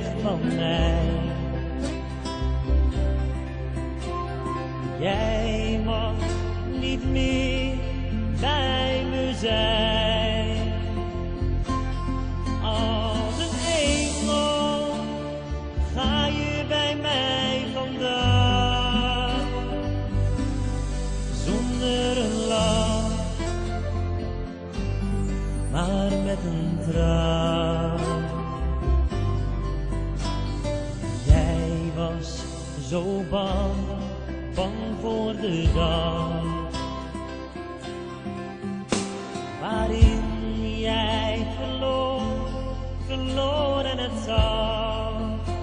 van mij. Jij mag niet meer bij me zijn. Als een engel ga je bij mij vandaan. Zonder een lach, maar met een traan. Jij was zo bang voor de dag waarin jij verloren het zag.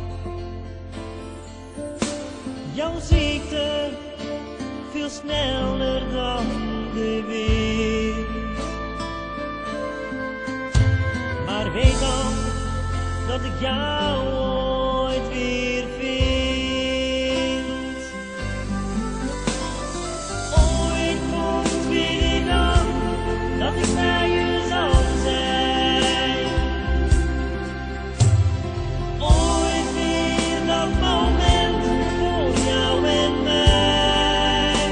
Jouw ziekte viel sneller dan de wind. Maar weet dan dat ik jou ooit weer vind. Ooit komt weer de dag dat ik bij je zal zijn. Ooit weer dat moment voor jou en mij.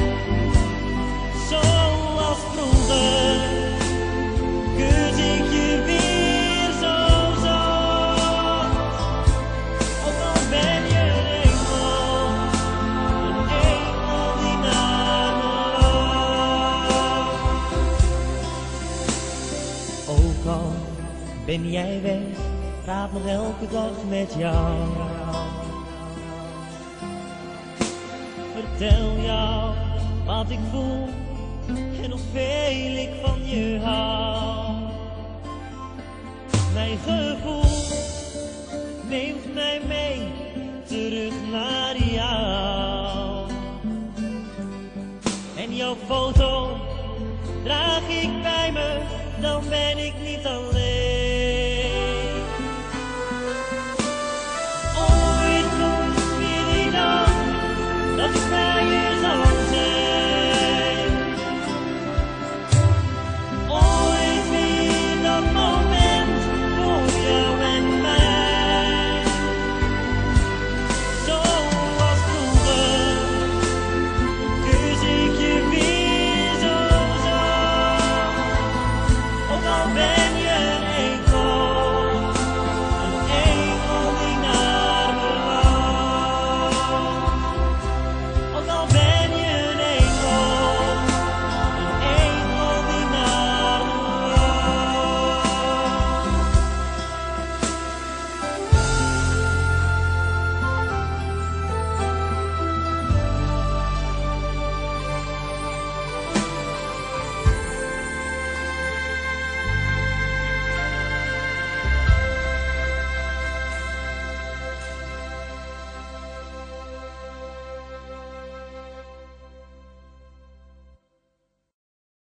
Zoals vroeger kus ik je weer zo zacht. Ook al ben je een engel die naar me lacht. Ook al ben jij weg, praat nog elke dag met jou. Vertel jou wat ik voel en hoeveel ik van je hou. Mijn gevoel neemt mij mee terug naar jou. En jouw foto draag ik bij me, dan ben ik niet alleen.